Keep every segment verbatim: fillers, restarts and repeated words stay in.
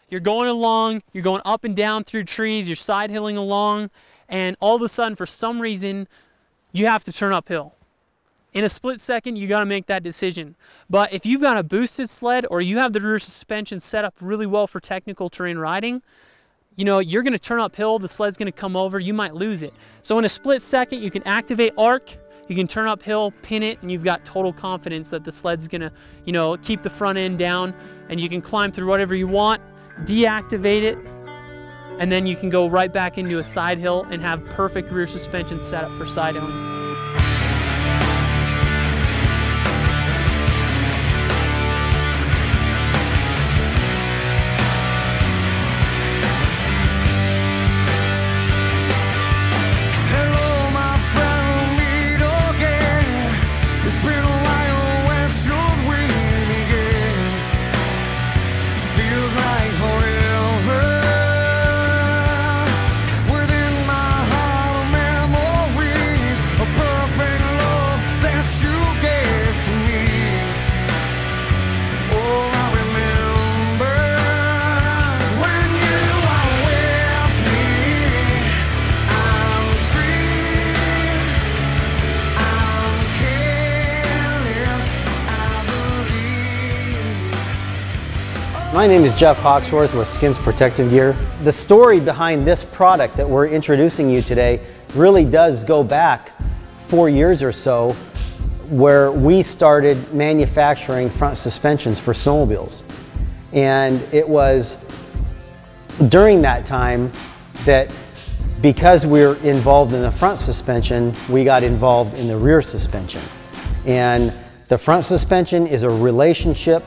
you're going along, you're going up and down through trees, you're side hilling along, and all of a sudden, for some reason, you have to turn uphill. In a split second, you got to make that decision. But if you've got a boosted sled or you have the rear suspension set up really well for technical terrain riding, you know, you're going to turn uphill, the sled's going to come over, you might lose it. So in a split second, you can activate arc, you can turn uphill, pin it, and you've got total confidence that the sled's going to, you know, keep the front end down, and you can climb through whatever you want, deactivate it, and then you can go right back into a side hill and have perfect rear suspension set up for side hilling. My name is Jeff Hawksworth with Skins Protective Gear. The story behind this product that we're introducing you today really does go back four years or so, where we started manufacturing front suspensions for snowmobiles. And it was during that time that, because we were involved in the front suspension, we got involved in the rear suspension. And the front suspension is a relationship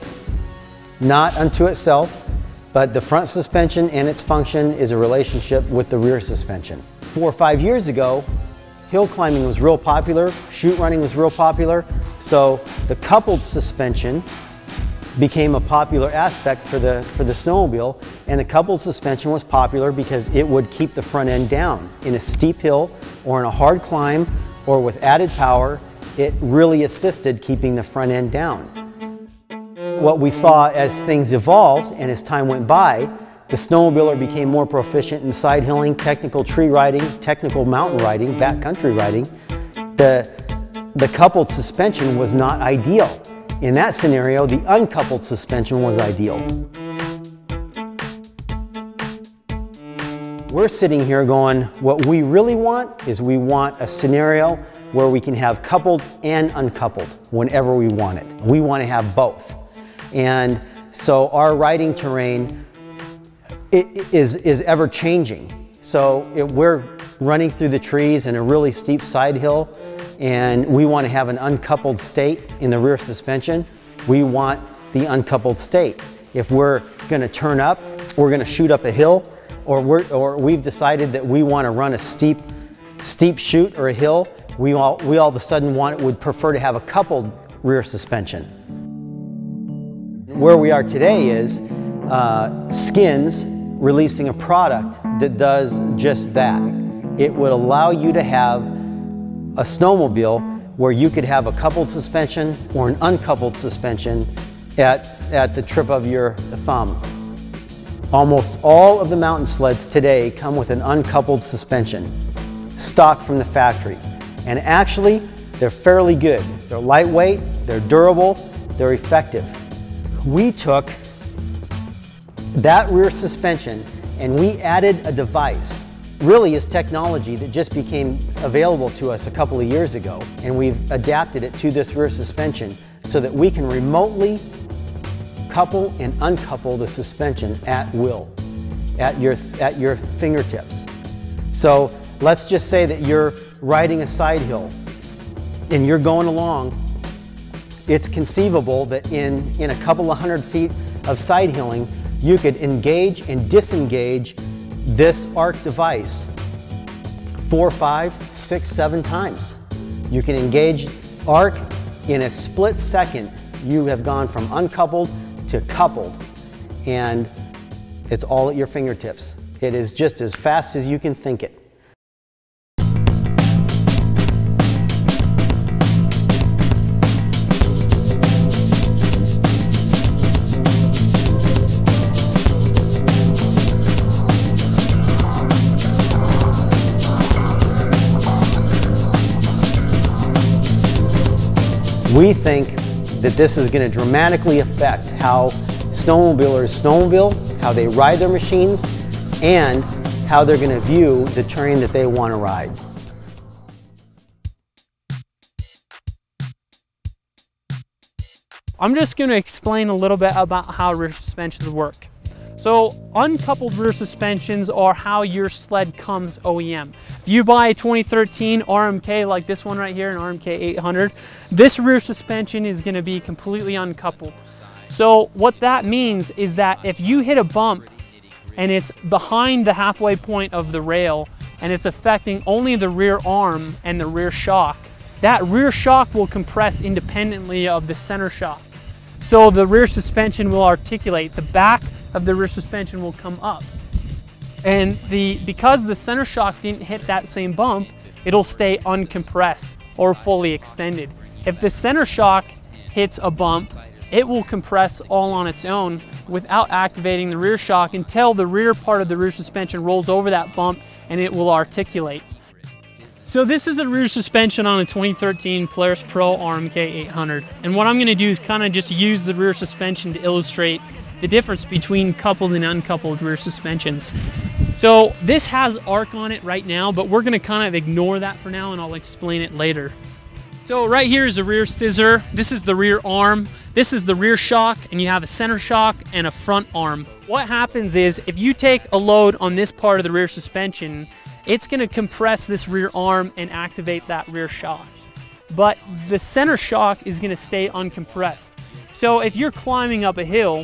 not unto itself, but the front suspension and its function is a relationship with the rear suspension. Four or five years ago, hill climbing was real popular, chute running was real popular, so the coupled suspension became a popular aspect for the, for the snowmobile, and the coupled suspension was popular because it would keep the front end down. In a steep hill or in a hard climb or with added power, it really assisted keeping the front end down. What we saw as things evolved and as time went by, the snowmobiler became more proficient in side hilling, technical tree riding, technical mountain riding, backcountry riding. The, the coupled suspension was not ideal. In that scenario, the uncoupled suspension was ideal. We're sitting here going, what we really want is we want a scenario where we can have coupled and uncoupled whenever we want it. We want to have both. And so our riding terrain it is, is ever changing. So it, we're running through the trees in a really steep side hill, and we want to have an uncoupled state in the rear suspension. We want the uncoupled state. If we're going to turn up, we're going to shoot up a hill, or, we're, or we've decided that we want to run a steep, steep chute or a hill, we all, we all of a sudden want, would prefer to have a coupled rear suspension. Where we are today is uh, Skins releasing a product that does just that. It would allow you to have a snowmobile where you could have a coupled suspension or an uncoupled suspension at, at the tip of your thumb. Almost all of the mountain sleds today come with an uncoupled suspension, stock from the factory. And actually, they're fairly good. They're lightweight, they're durable, they're effective. We took that rear suspension and we added a device. Really is technology that just became available to us a couple of years ago, and we've adapted it to this rear suspension so that we can remotely couple and uncouple the suspension at will, at your, at your fingertips. So let's just say that you're riding a side hill and you're going along. It's conceivable that in, in a couple of hundred feet of side hilling, you could engage and disengage this arc device four, five, six, seven times. You can engage arc in a split second. You have gone from uncoupled to coupled, and it's all at your fingertips. It is just as fast as you can think it. We think that this is going to dramatically affect how snowmobilers snowmobile, how they ride their machines, and how they're going to view the terrain that they want to ride. I'm just going to explain a little bit about how rear suspensions work. So uncoupled rear suspensions are how your sled comes O E M. If you buy a twenty thirteen R M K like this one right here, an R M K eight hundred, this rear suspension is going to be completely uncoupled. So what that means is that if you hit a bump and it's behind the halfway point of the rail and it's affecting only the rear arm and the rear shock, that rear shock will compress independently of the center shock. So the rear suspension will articulate, the back of the rear suspension will come up. And the because the center shock didn't hit that same bump, it'll stay uncompressed or fully extended. If the center shock hits a bump, it will compress all on its own without activating the rear shock until the rear part of the rear suspension rolls over that bump and it will articulate. So this is a rear suspension on a twenty thirteen Polaris Pro R M K eight hundred. And what I'm going to do is kind of just use the rear suspension to illustrate the difference between coupled and uncoupled rear suspensions. So this has arc on it right now, but we're going to kind of ignore that for now and I'll explain it later. So right here is the rear scissor. This is the rear arm. This is the rear shock, and you have a center shock and a front arm. What happens is if you take a load on this part of the rear suspension, it's going to compress this rear arm and activate that rear shock. But the center shock is going to stay uncompressed. So if you're climbing up a hill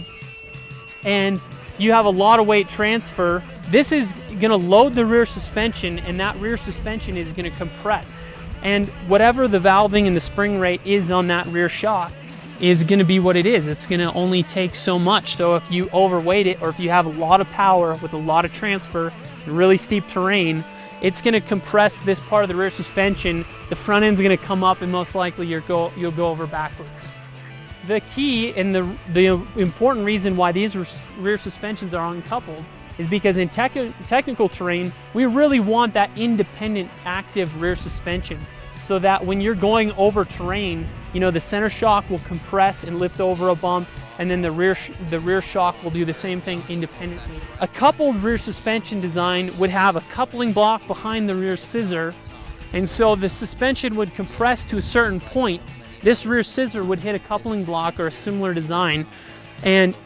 and you have a lot of weight transfer, this is going to load the rear suspension, and that rear suspension is going to compress. And whatever the valving and the spring rate is on that rear shock is going to be what it is. It's going to only take so much. So if you overweight it, or if you have a lot of power with a lot of transfer and really steep terrain, it's going to compress this part of the rear suspension. The front end's going to come up, and most likely you'll go, you'll go over backwards. The key and the, the important reason why these rear suspensions are uncoupled is because in tech, technical terrain, we really want that independent active rear suspension, so that when you're going over terrain, you know, the center shock will compress and lift over a bump, and then the rear, the rear shock will do the same thing independently. A coupled rear suspension design would have a coupling block behind the rear scissor, and so the suspension would compress to a certain point. This rear scissor would hit a coupling block or a similar design, and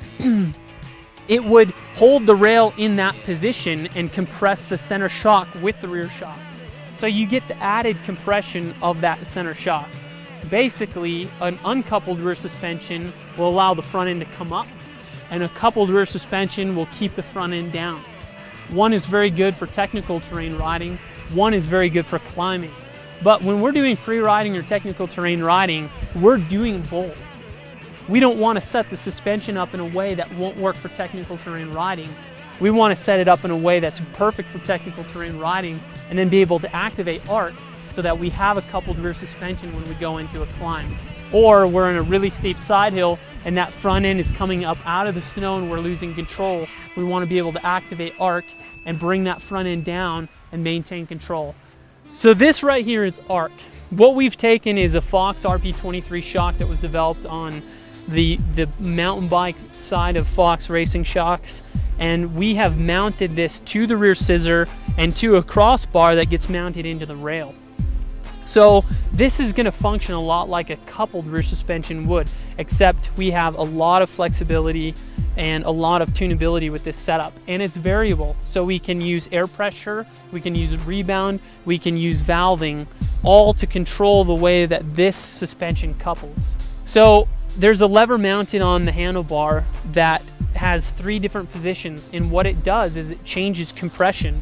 it would hold the rail in that position and compress the center shock with the rear shock. So you get the added compression of that center shock. Basically, an uncoupled rear suspension will allow the front end to come up, and a coupled rear suspension will keep the front end down. One is very good for technical terrain riding, one is very good for climbing. But when we're doing free riding or technical terrain riding, we're doing both. We don't want to set the suspension up in a way that won't work for technical terrain riding. We want to set it up in a way that's perfect for technical terrain riding, and then be able to activate arc so that we have a coupled rear suspension when we go into a climb. Or we're in a really steep side hill and that front end is coming up out of the snow and we're losing control. We want to be able to activate arc and bring that front end down and maintain control. So this right here is arc. What we've taken is a Fox R P twenty-three shock that was developed on the, the mountain bike side of Fox Racing Shocks, and we have mounted this to the rear scissor and to a crossbar that gets mounted into the rail. So this is going to function a lot like a coupled rear suspension would, except we have a lot of flexibility and a lot of tunability with this setup, and it's variable. So we can use air pressure, we can use rebound, we can use valving, all to control the way that this suspension couples. So there's a lever mounted on the handlebar that has three different positions, and what it does is it changes compression.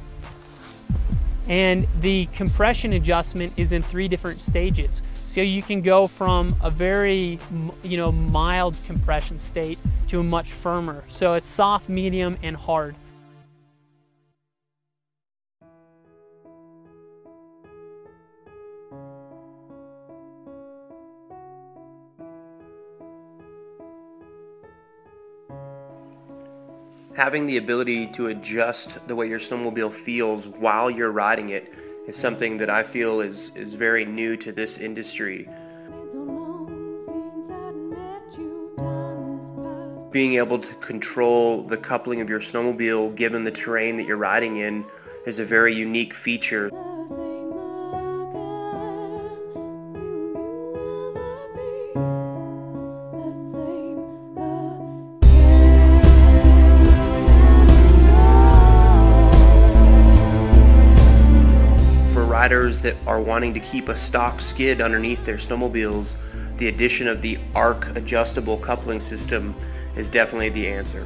And the compression adjustment is in three different stages. So you can go from a very, you know, mild compression state to a much firmer. So it's soft, medium, and hard. Having the ability to adjust the way your snowmobile feels while you're riding it is something that I feel is, is very new to this industry. being able to control the coupling of your snowmobile given the terrain that you're riding in is a very unique feature. For riders that are wanting to keep a stock skid underneath their snowmobiles, the addition of the arc adjustable coupling system is definitely the answer.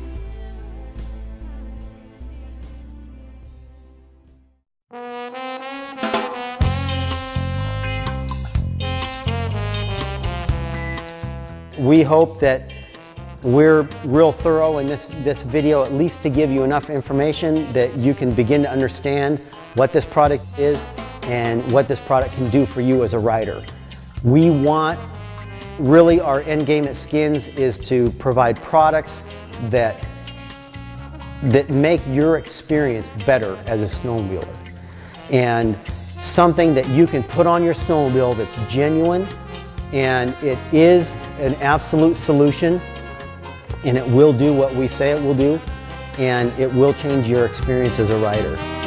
We hope that we're real thorough in this, this video, at least to give you enough information that you can begin to understand what this product is and what this product can do for you as a rider. We want, really our end game at Skins is to provide products that, that make your experience better as a snowmobiler. And something that you can put on your snowmobile that's genuine, and it is an absolute solution, and it will do what we say it will do, and it will change your experience as a rider.